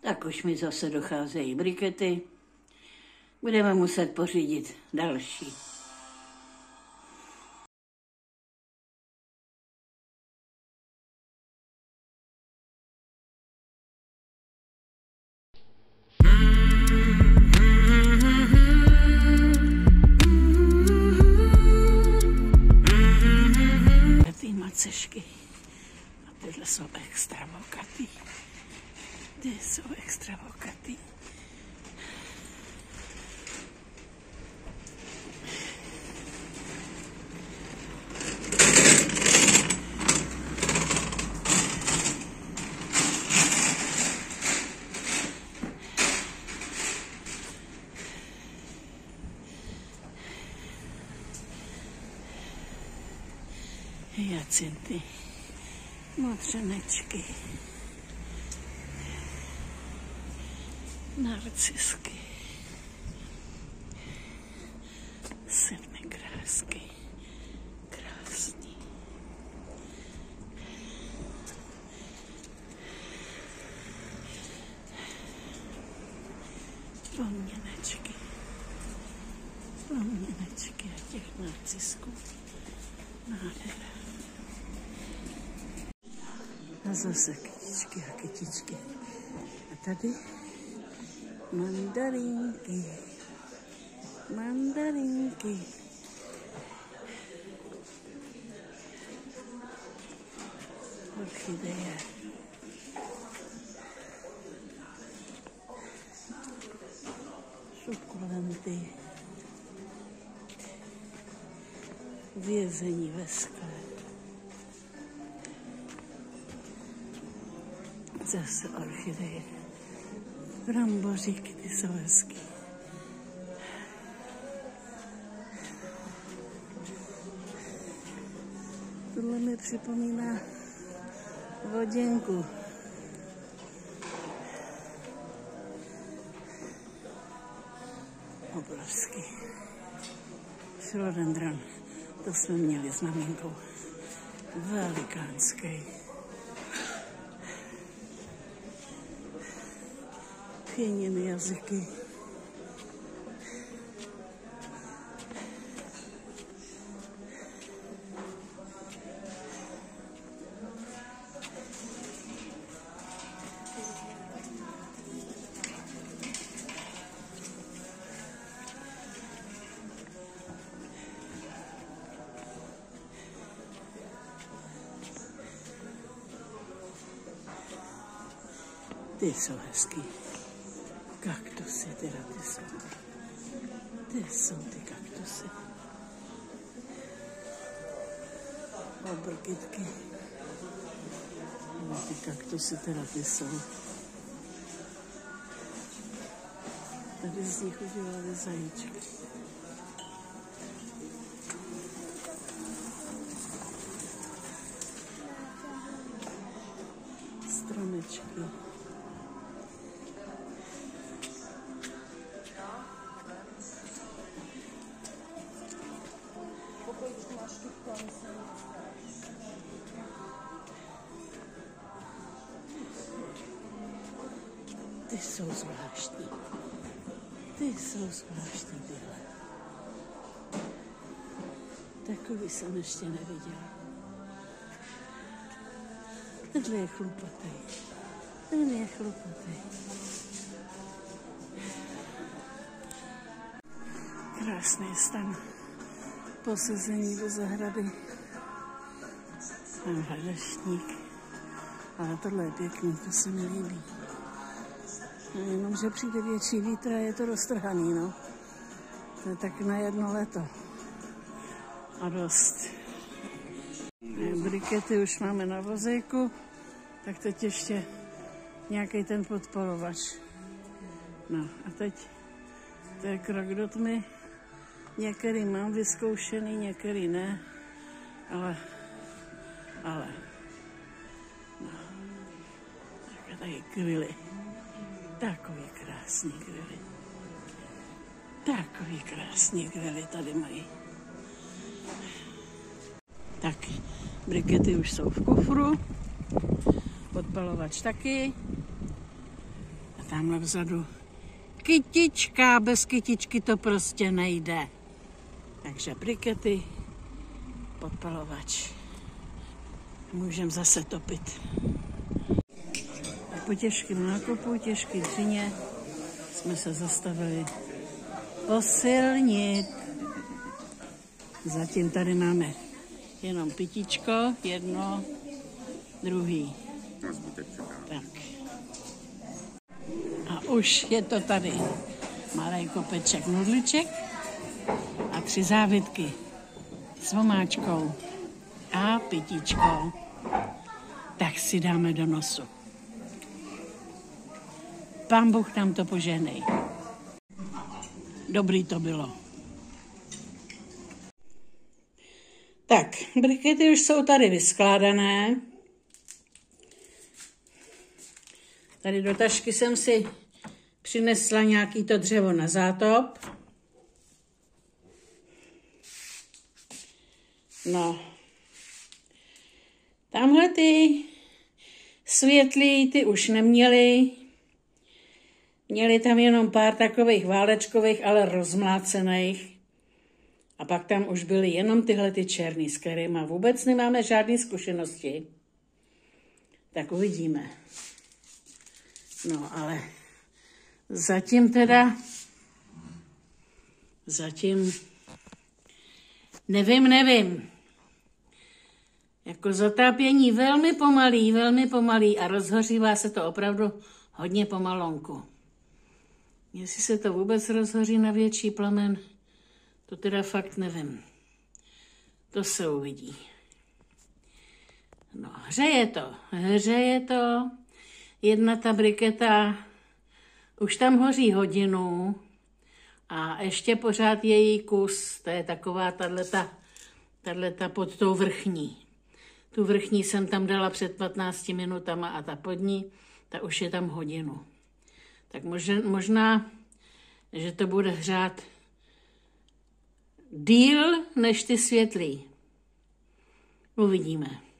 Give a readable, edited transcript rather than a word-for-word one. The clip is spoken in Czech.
Tak už mi zase docházejí brikety. Budeme muset pořídit další. Ty macešky. A tyhle jsou extra vokatý. Ty jsou extra vokatý. Hyacinty, modřenečky, narcisky, sedmikrásky, krásný. Ploměnečky a těch narcisků. Nádhera. A zase kytičky a kytičky. A tady mandarinky. Mandarinky. Orchideje. Sukulenty. Vězení ve skle. Zase orchideje. Bramboříky, ty jsou hezký. Tohle mi připomíná voděnku. Obrovský. Philodendron. To jsme měli s maminkou. Velikánský. Pěněny jazyky. Ty jsou hezký. Kaktusy, teda ty jsou. Ty jsou ty kaktusy. Obrkytky. No, ty kaktusy, teda ty jsou. Tady z nich udělali zajíčky. Stromečky. Ty jsou zvláštní. Ty jsou zvláštní tyhle. Takový jsem ještě neviděla. Tenhle je chlupatý. Ten je chlupatý. Krásný stan. Posazení do zahrady. Tamhle deštník. Ale tohle je pěkný, to se mi líbí. Jenomže přijde větší vítr a je to roztrhaný, no. To je tak na jedno leto. A dost. Brikety už máme na vozejku, tak teď ještě nějaký ten podporovač. No a teď to je krok do tmy. Některý mám vyzkoušený, některý ne, ale. No. Tak tady grily. Takový krásný grily. Takový krásný grily tady mají. Tak, brikety už jsou v kufru. Podpalovač taky. A tamhle vzadu kytička, bez kytičky to prostě nejde. Takže brikety, podpalovač. Můžeme zase topit. A po těžkém nákupu, těžké dřině jsme se zastavili posilnit. Zatím tady máme jenom pitíčko, jedno, druhý. Tak. A už je to tady. Malý kopeček nudliček a 3 závitky s vomáčkou a pitíčkou. Tak si dáme do nosu. Pán Bůh nám to požehnej. Dobrý to bylo. Tak, brikety už jsou tady vyskládané. Tady do tašky jsem si přinesla nějaký to dřevo na zátop. No. Tamhle ty světlý, ty už neměli. Měli tam jenom pár takových válečkových, ale rozmlácených. A pak tam už byly jenom tyhle ty černý, s kterými vůbec nemáme žádné zkušenosti. Tak uvidíme. No, ale zatím nevím. Jako zatápění velmi pomalý a rozhořívá se to opravdu hodně pomalonku. Jestli se to vůbec rozhoří na větší plamen, to teda fakt nevím. To se uvidí. No, hřeje to. Jedna ta briketa už tam hoří hodinu a ještě pořád její kus, to je taková tato pod tou vrchní. Tu vrchní jsem tam dala před 15 minutama a ta pod ní, ta už je tam hodinu. Tak možná, že to bude hřát díl než ty světlý. Uvidíme.